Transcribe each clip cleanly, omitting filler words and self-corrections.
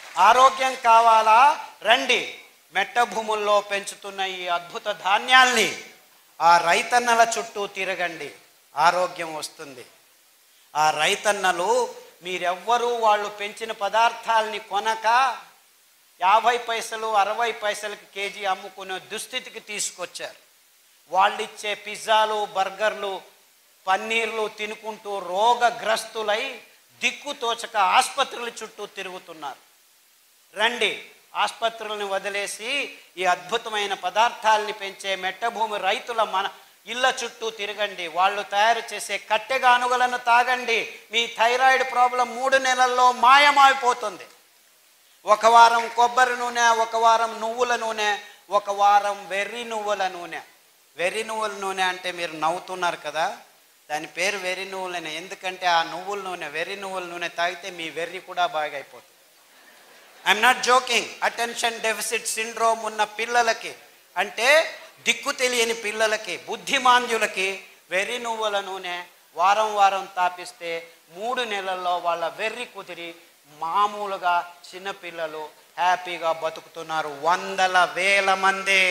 ఆరోగ్యం కావాలా? రండి, మెట్ట భూముల్లో పెంచుతున్న ఈ అద్భుత ధాన్యాల్ని ఆ రైతన్నల చుట్టూ తిరగండి, ఆరోగ్యం వస్తుంది. ఆ రైతన్నలు మీరెవ్వరూ వాళ్ళు పెంచిన పదార్థాలని కొనక 50 పైసలు 60 పైసలకి కేజీ అమ్ముకునే దుస్థితికి తీసుకొచ్చారు. వాళ్ళిచ్చే పిజ్జాలు, బర్గర్లు, పన్నీర్లు తినుకుంటూ రోగగ్రస్తులై దిక్కుతోచక ఆసుపత్రుల చుట్టూ తిరుగుతున్నారు. రండి, ఆసుపత్రులను వదిలేసి ఈ అద్భుతమైన పదార్థాలని పెంచే మెట్టభూమి రైతుల మన ఇళ్ళ చుట్టూ తిరగండి. వాళ్ళు తయారు చేసే కట్టెగానుగలను తాగండి. మీ థైరాయిడ్ ప్రాబ్లం 3 నెలల్లో మాయమైపోతుంది. 1 వారం కొబ్బరి నూనె, 1 వారం నువ్వుల నూనె, 1 వారం వెర్రి నువ్వుల నూనె. వెర్రి నువ్వుల నూనె అంటే మీరు నవ్వుతున్నారు కదా, దాని పేరు వెర్రి నువ్వులనే. ఎందుకంటే ఆ నువ్వుల నూనె, వెర్రి నువ్వుల నూనె తాగితే మీ వెర్రి కూడా బాగా అయిపోతుంది. I'm not joking. Attention deficit syndrome ఉన్న పిల్లలకి, అంటే దిక్కు తెలియని పిల్లలకి, బుద్ధిమాంద్యులకి వెర్రి నువ్వుల నూనె వారం వారం తాపిస్తే 3 నెలల్లో వాళ్ళ వెర్రి కుదిరి మామూలుగా చిన్నపిల్లలు హ్యాపీగా బతుకుతున్నారు, వందల వేల మంది.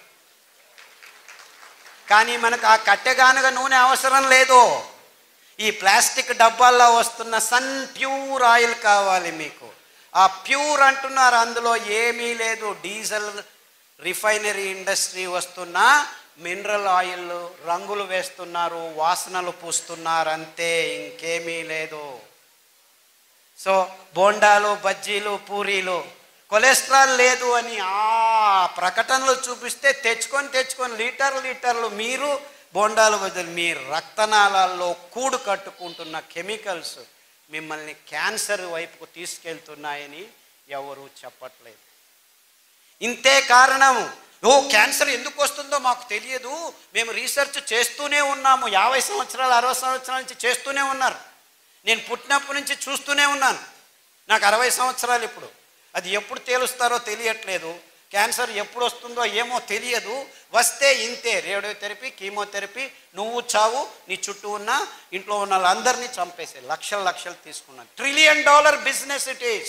కానీ మనకు ఆ కట్టెగానుగ నూనె అవసరం లేదు. ఈ ప్లాస్టిక్ డబ్బాల్లో వస్తున్న సన్ ప్యూర్ ఆయిల్ కావాలి మీకు. ఆ ప్యూర్ అంటున్నారు, అందులో ఏమీ లేదు. డీజిల్ రిఫైనరీ ఇండస్ట్రీ వస్తున్న మినరల్ ఆయిల్ రంగులు వేస్తున్నారు, వాసనలు పూస్తున్నారు, అంతే, ఇంకేమీ లేదు. సో బోండాలు, బజ్జీలు, పూరీలు కొలెస్ట్రాల్ లేదు అని ఆ ప్రకటనలు చూపిస్తే తెచ్చుకొని లీటర్లు మీరు బోండాలు బదులు మీ రక్తనాళాల్లో కూడు కట్టుకుంటున్న కెమికల్స్ మిమ్మల్ని క్యాన్సర్ వైపుకు తీసుకెళ్తున్నాయని ఎవరూ చెప్పట్లేదు. ఇంతే కారణం. క్యాన్సర్ ఎందుకు వస్తుందో మాకు తెలియదు, మేము రీసెర్చ్ చేస్తూనే ఉన్నాము. 50 సంవత్సరాలు 60 సంవత్సరాల నుంచి చేస్తూనే ఉన్నారు. నేను పుట్టినప్పటి నుంచి చూస్తూనే ఉన్నాను. నాకు 60 సంవత్సరాలు ఇప్పుడు. అది ఎప్పుడు తేలుస్తారో తెలియట్లేదు. క్యాన్సర్ ఎప్పుడు వస్తుందో ఏమో తెలియదు. వస్తే ఇంతే, రేడియోథెరపీ, కీమోథెరపీ, నువ్వు చావు, నీ చుట్టూ ఉన్న ఇంట్లో ఉన్న వాళ్ళందరినీ చంపేసే లక్షలు తీసుకున్నాను. $1 ట్రిలియన్ బిజినెస్ ఇట్ ఈస్.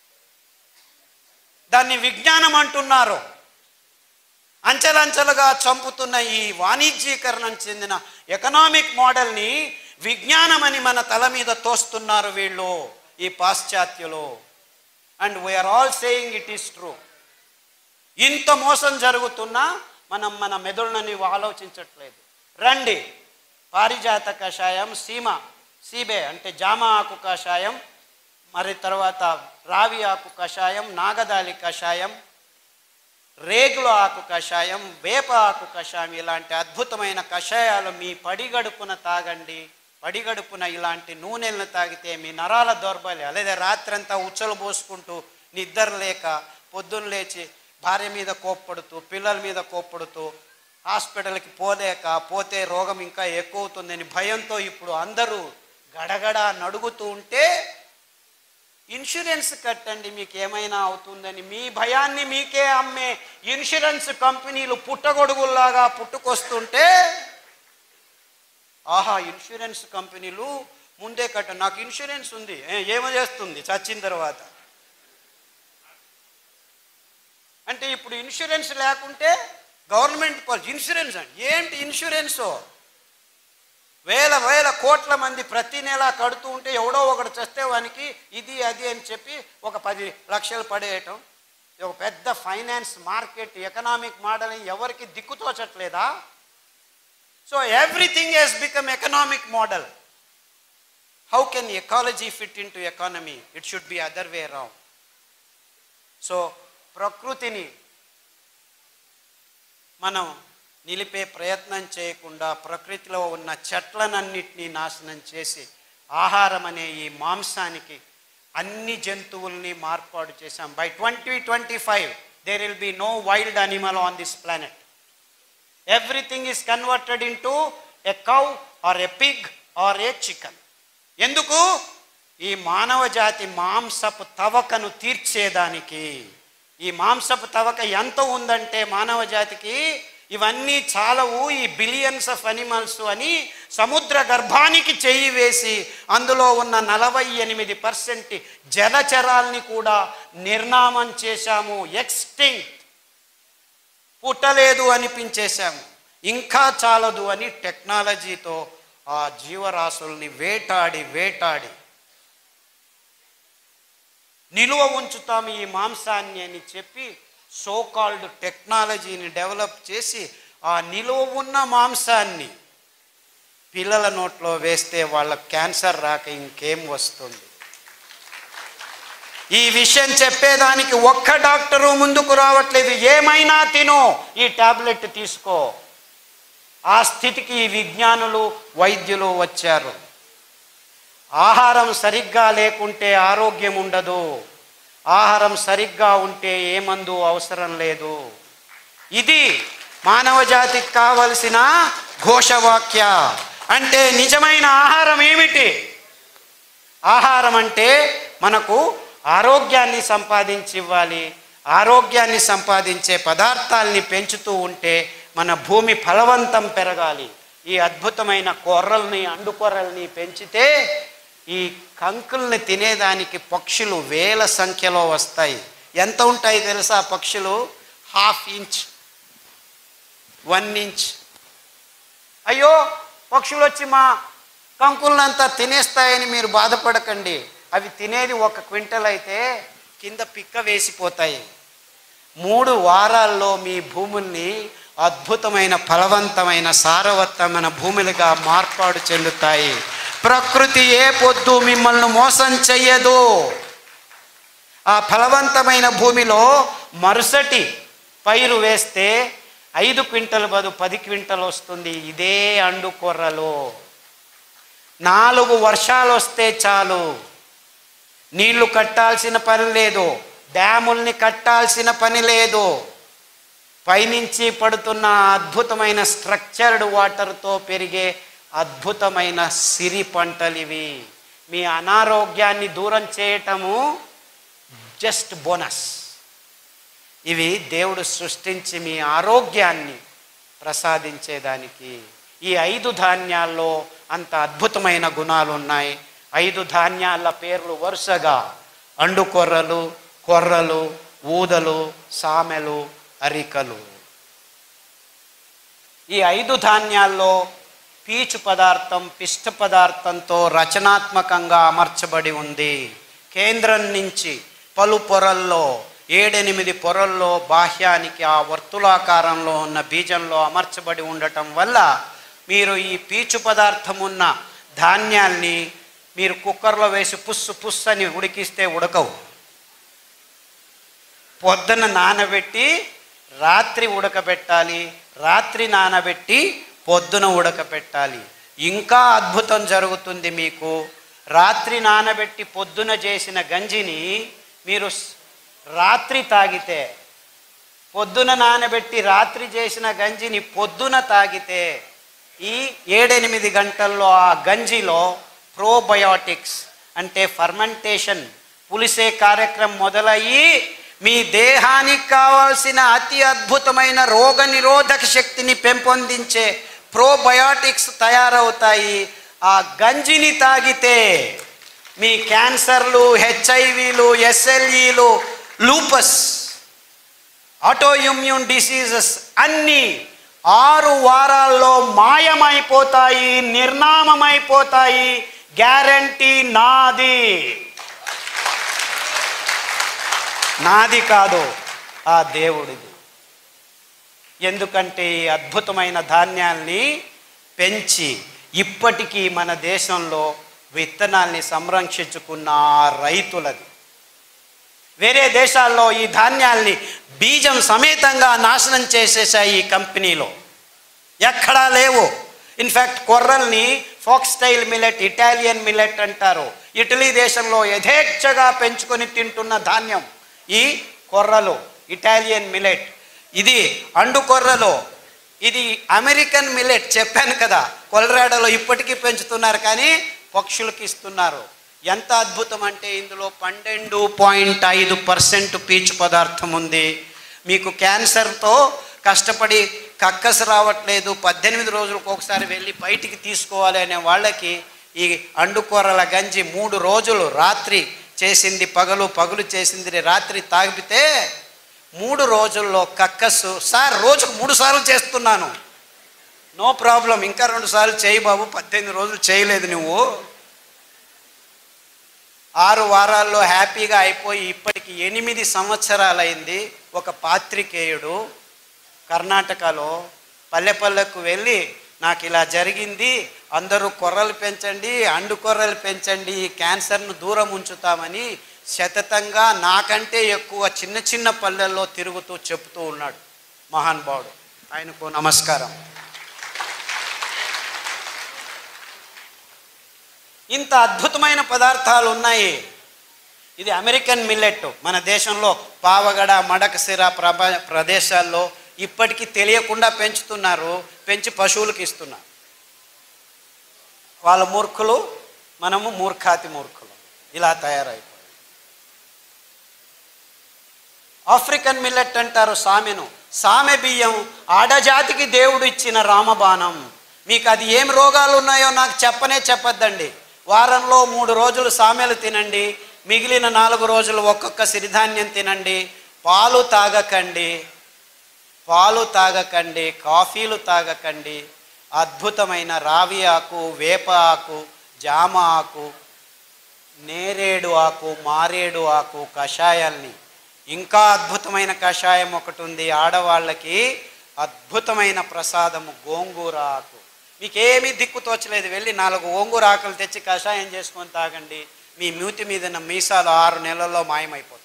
దాన్ని విజ్ఞానం అంటున్నారు. అంచెలంచెలుగా చంపుతున్న ఈ వాణిజ్యీకరణం చెందిన ఎకనామిక్ మోడల్ని విజ్ఞానం అని మన తల మీద తోస్తున్నారు వీళ్ళు, ఈ పాశ్చాత్యులు. And we're all saying it is true. ఇంత మోసం జరుగుతున్నా మనం మన మెదడుని ఆలోచించట్లేదు. రండి, పారిజాత కషాయం, సీబే అంటే జామ ఆకు కషాయం, మరి తర్వాత రావి ఆకు కషాయం, నాగదాలి కషాయం, రేగుల ఆకు కషాయం, వేప ఆకు కషాయం, ఇలాంటి అద్భుతమైన కషాయాలు మీ పడిగడుపున తాగండి. పడిగడుపున ఇలాంటి నూనెలను తాగితే మీ నరాల దౌర్బల్యం, లేదా రాత్రంతా ఉచ్చలు పోసుకుంటూ నిద్ర లేక పొద్దున్న లేచి భార్య మీద కోప్పడుతూ, పిల్లల మీద కోప్పడుతూ, హాస్పిటల్కి పోతే రోగం ఇంకా ఎక్కువ అవుతుందని భయంతో ఇప్పుడు అందరూ గడగడ నడుగుతూ ఉంటే ఇన్సూరెన్స్ కట్టండి మీకు ఏమైనా అవుతుందని. మీ భయాన్ని మీకే అమ్మే ఇన్సూరెన్స్ కంపెనీలు పుట్టగొడుగుల్లాగా పుట్టుకొస్తుంటే, ఆహా ఇన్సూరెన్స్ కంపెనీలు ముందే కట్ట, నాకు ఇన్సూరెన్స్ ఉంది, ఏమో చేస్తుంది చచ్చిన తర్వాత అంటే. ఇప్పుడు ఇన్సూరెన్స్ లేకుంటే గవర్నమెంట్ ఇన్సూరెన్స్ అంటే ఏంటి? ఇన్సూరెన్సు వేల కోట్ల మంది ప్రతి నెల కడుతూ ఉంటే ఎవడో ఒకడు చేస్తే వానికి ఇది అది అని చెప్పి ఒక 10 లక్షలు పడేయటం. ఒక పెద్ద ఫైనాన్స్ మార్కెట్ ఎకనామిక్ మోడల్ ఎవరికి దిక్కుతోచట్లేదా? So everything has become economic model. How can ecology fit into economy? It should be other way around. సో ప్రకృతిని మనం నిలిపే ప్రయత్నం చేయకుండా ప్రకృతిలో ఉన్న చెట్లనన్నిటినీ నాశనం చేసి ఆహారం అనే ఈ మాంసానికి అన్ని జంతువుల్ని మార్పాటు చేశాం. By 2025 there will be no wild animal on this planet. Everything is converted into a cow or a pig or a chicken. ఎందుకు? ఈ మానవ జాతి మాంసపు తవకను తీర్చేదానికి. ఈ మాంసపు తవక ఎంత ఉందంటే మానవ జాతికి ఇవన్నీ చాలవు, ఈ బిలియన్స్ ఆఫ్ అనిమల్స్ అని సముద్ర గర్భానికి చెయ్యి వేసి అందులో ఉన్న 48% జలచరాల్ని కూడా నిర్నామం చేశాము, ఎక్స్టింక్ట్, పుట్టలేదు అనిపించేశాము. ఇంకా చాలదు అని టెక్నాలజీతో ఆ జీవరాశుల్ని వేటాడి నిలువ ఉంచుతాము ఈ మాంసాన్ని అని చెప్పి సోకాల్డ్ టెక్నాలజీని డెవలప్ చేసి ఆ నిలువ ఉన్న మాంసాన్ని పిల్లల నోట్లో వేస్తే వాళ్ళకి క్యాన్సర్ రాక ఇంకేం వస్తుంది? ఈ విషయం చెప్పేదానికి ఒక్క డాక్టరు ముందుకు రావట్లేదు. ఏమైనా తినో, ఈ టాబ్లెట్ తీసుకో. ఆ స్థితికి ఈ విజ్ఞానులు వైద్యులు వచ్చారు. ఆహారం సరిగ్గా లేకుంటే ఆరోగ్యం ఉండదు, ఆహారం సరిగ్గా ఉంటే ఏ మందు అవసరం లేదు. ఇది మానవ జాతికి కావలసిన ఘోషవాక్య. అంటే నిజమైన ఆహారం ఏమిటి? ఆహారం అంటే మనకు ఆరోగ్యాన్ని సంపాదించి ఇవ్వాలి. ఆరోగ్యాన్ని సంపాదించే పదార్థాలని పెంచుతూ ఉంటే మన భూమి ఫలవంతం పెరగాలి. ఈ అద్భుతమైన కొర్రల్ని, అండుకొర్రల్ని పెంచితే ఈ కంకుల్ని తినేదానికి పక్షులు వేల సంఖ్యలో వస్తాయి. ఎంత ఉంటాయి తెలుసా పక్షులు? 1/2 ఇంచ్, 1 ఇంచ్. అయ్యో పక్షులు వచ్చి మా కంకులనంతా తినేస్తాయని మీరు బాధపడకండి. అవి తినేది 1 క్వింటల్ అయితే కింద పిక్క వేసిపోతాయి. 3 వారాల్లో మీ భూముల్ని అద్భుతమైన ఫలవంతమైన సారవంతమైన భూములుగా మార్పాటు చెందుతాయి. ప్రకృతి ఏ పొద్దు మిమ్మల్ని మోసం చెయ్యదు. ఆ ఫలవంతమైన భూమిలో మరుసటి పైరు వేస్తే 5 క్వింటల్ బదులు 10 క్వింటల్ వస్తుంది. ఇదే అండుకొర్రలో 4 వర్షాలు వస్తే చాలు, నీళ్లు కట్టాల్సిన పని లేదు, డ్యాముల్ని కట్టాల్సిన పని లేదు. పైనుంచి పడుతున్న అద్భుతమైన స్ట్రక్చర్డ్ వాటర్తో పెరిగే అద్భుతమైన సిరి పంటలు ఇవి. మీ అనారోగ్యాన్ని దూరం చేయటము జస్ట్ బోనస్. ఇవి దేవుడు సృష్టించి మీ ఆరోగ్యాన్ని ప్రసాదించేదానికి. ఈ 5 ధాన్యాల్లో అంత అద్భుతమైన గుణాలు ఉన్నాయి. 5 ధాన్యాల పేర్లు వరుసగా అండుకొర్రలు, కొర్రలు, ఊదలు, సామెలు, అరికలు. ఈ 5 ధాన్యాల్లో పీచు పదార్థం పిష్ట పదార్థంతో రచనాత్మకంగా అమర్చబడి ఉంది. కేంద్రం నుంచి పలు పొరల్లో 7-8 పొరల్లో బాహ్యానికి ఆ వర్తులాకారంలో ఉన్న బీజంలో అమర్చబడి ఉండటం వల్ల మీరు ఈ పీచు పదార్థం ఉన్న ధాన్యాల్ని మీరు కుక్కర్లో వేసి పుస్సు అని ఉడికిస్తే ఉడకవు. పొద్దున నానబెట్టి రాత్రి ఉడకబెట్టాలి, రాత్రి నానబెట్టి పొద్దున ఉడకబెట్టాలి. ఇంకా అద్భుతం జరుగుతుంది మీకు. రాత్రి నానబెట్టి పొద్దున చేసిన గంజిని మీరు రాత్రి తాగితే, పొద్దున నానబెట్టి రాత్రి చేసిన గంజిని పొద్దున తాగితే ఈ 7-8 గంటల్లో ఆ గంజిలో ప్రోబయోటిక్స్ అంటే ఫర్మెంటేషన్, పులిసే కార్యక్రమం మొదలయ్యి మీ దేహానికి కావాల్సిన అతి అద్భుతమైన రోగ నిరోధక శక్తిని పెంపొందించే ప్రోబయోటిక్స్ తయారవుతాయి. ఆ గంజిని తాగితే మీ క్యాన్సర్లు, హెచ్ఐవీలు, ఎస్ఎల్ఈలు, లూపస్, ఆటోఇమ్యూన్ డిసీజెస్ అన్నీ 6 వారాల్లో మాయమైపోతాయి, నిర్నామమైపోతాయి. గ్యారంటీ నాది. నాది కాదు, ఆ దేవుడిది. ఎందుకంటే ఈ అద్భుతమైన ధాన్యాల్ని పెంచి ఇప్పటికీ మన దేశంలో విత్తనాల్ని సంరక్షించుకున్న రైతులది. వేరే దేశాల్లో ఈ ధాన్యాల్ని బీజం సమేతంగా నాశనం చేసేసాయి ఈ కంపెనీలో. ఎక్కడా లేవు. ఇన్ఫ్యాక్ట్ కొర్రల్ని ఫాక్స్టైల్ మిల్లెట్, ఇటాలియన్ మిల్లెట్ అంటారు. ఇటలీ దేశంలో యథేచ్ఛగా పెంచుకొని తింటున్న ధాన్యం ఈ కొర్రలు, ఇటాలియన్ మిల్లెట్. ఇది అండుకొర్రలో. ఇది అమెరికన్ మిల్లెట్ చెప్పాను కదా, కొలరాడోలో ఇప్పటికీ పెంచుతున్నారు కానీ పక్షులకి ఇస్తున్నారు. ఎంత అద్భుతం అంటే ఇందులో 12.5% పీచు పదార్థం ఉంది. మీకు క్యాన్సర్తో కష్టపడి కక్కసు రావట్లేదు, 18 రోజులకు ఒకసారి వెళ్ళి బయటికి తీసుకోవాలి అనే వాళ్ళకి ఈ అండుకొర్రల గంజి 3 రోజులు రాత్రి చేసింది పగలు, పగలు చేసింది రాత్రి తాగితే 3 రోజుల్లో కక్కసు. సార్ రోజుకు 3 సార్లు చేస్తున్నాను, నో ప్రాబ్లం, ఇంకా 2 సార్లు చేయి బాబు, 18 రోజులు చేయలేదు నువ్వు. 6 వారాల్లో హ్యాపీగా అయిపోయి ఇప్పటికి 8 సంవత్సరాలైంది. ఒక పాత్రికేయుడు కర్ణాటకలో పల్లెపల్లెకు వెళ్ళి నాకు ఇలా జరిగింది, అందరూ కొర్రలు పెంచండి, అండుకొర్రలు పెంచండి, క్యాన్సర్ను దూరం ఉంచుతామని శతతంగా నాకంటే ఎక్కువ చిన్న చిన్న పల్లెల్లో తిరుగుతూ చెప్తూ ఉన్నాడు మహానుభావుడు. ఆయనకు నమస్కారం. ఇంత అద్భుతమైన పదార్థాలు ఉన్నాయి. ఇది అమెరికన్ మిల్లెట్. మన దేశంలో పావగడ, మడకసిర ప్రదేశాల్లో ఇప్పటికీ తెలియకుండా పెంచుతున్నారు, పెంచి పశువులకు ఇస్తున్నారు. వాళ్ళ మూర్ఖులు, మనము మూర్ఖాతి మూర్ఖులు. ఇలా తయారైపోయి. ఆఫ్రికన్ మిల్లెట్ అంటారు సామెను. సామె బియ్యం ఆడజాతికి దేవుడు ఇచ్చిన రామబాణం. మీకు అది ఏం రోగాలు ఉన్నాయో నాకు చెప్పొద్దండి. వారంలో 3 రోజులు సామెలు తినండి, మిగిలిన 4 రోజులు ఒక్కొక్క సిరిధాన్యం తినండి. పాలు తాగకండి, కాఫీలు తాగకండి. అద్భుతమైన రావి ఆకు, వేప ఆకు, జామ ఆకు, నేరేడు ఆకు, మారేడు ఆకు కషాయాల్ని, ఇంకా అద్భుతమైన కషాయం ఒకటి ఉంది ఆడవాళ్ళకి, అద్భుతమైన ప్రసాదము గోంగూర ఆకు. మీకేమీ దిక్కు తోచలేదు, వెళ్ళి 4 గోంగూర ఆకులు తెచ్చి కషాయం చేసుకొని తాగండి. మీ మూతి మీద మీసాలు 6 నెలల్లో మాయమైపోతాయి.